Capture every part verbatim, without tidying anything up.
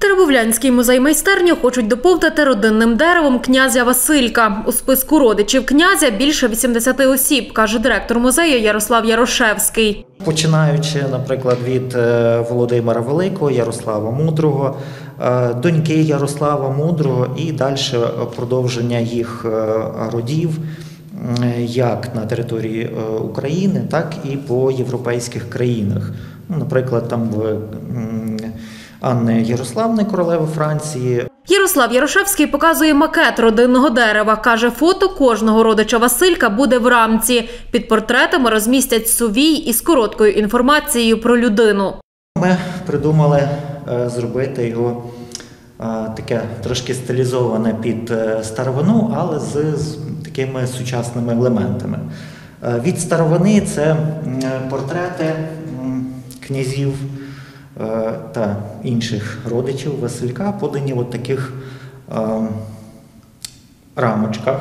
Теребовлянський музей-майстерню хочуть доповнити родинним деревом князя Василька. У списку родичів князя більше вісімдесяти осіб, каже директор музею Ярослав Ярошевський. Починаючи, наприклад, від Володимира Великого, Ярослава Мудрого, доньки Ярослава Мудрого і далі продовження їх родів, як на території України, так і по європейських країнах. Наприклад, там в Анни Ярославни, королеви Франції. Ярослав Ярошевський показує макет родинного дерева. Каже, фото кожного родича Василька буде в рамці. Під портретами розмістять сувій із короткою інформацією про людину. Ми придумали зробити його таке трошки стилізоване під старовину, але з такими сучасними елементами. Від старовини – це портрети князів та інших родичів Василька, подані в таких е, рамочках,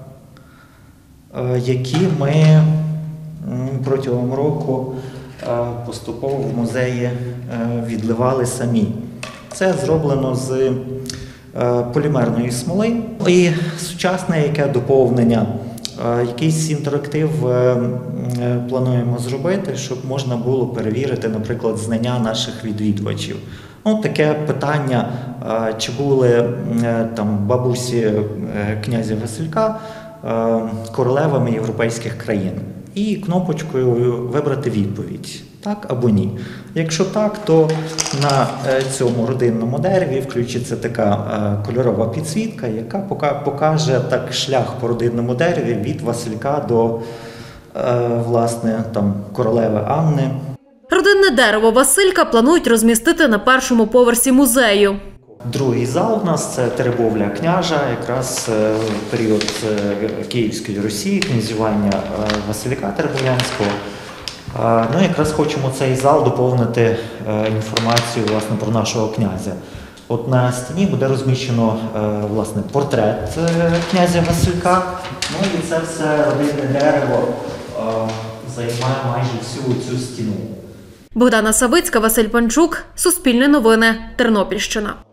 е, які ми протягом року е, поступово в музеї е, відливали самі. Це зроблено з е, полімерної смоли. І сучасне яке доповнення, е, якийсь інтерактив е, плануємо зробити, щоб можна було перевірити, наприклад, знання наших відвідувачів. Ну, таке питання, чи були там бабусі князя Василька королевами європейських країн. І кнопочкою вибрати відповідь, так або ні. Якщо так, то на цьому родинному дереві включиться така кольорова підсвітка, яка покаже так шлях по родинному дереві від Василька до власне, там, королеви Анни. Родинне дерево Василька планують розмістити на першому поверсі музею. Другий зал у нас – це Теребовля княжа, якраз в період Київської Русі, князювання Василька Теребовлянського. Ну, якраз хочемо цей зал доповнити інформацію, власне, про нашого князя. От на стіні буде розміщено, власне, портрет князя Василька. Ну і це все родинне дерево займає майже всю цю стіну. Богдана Савицька, Василь Панчук, Суспільне новини, Тернопільщина.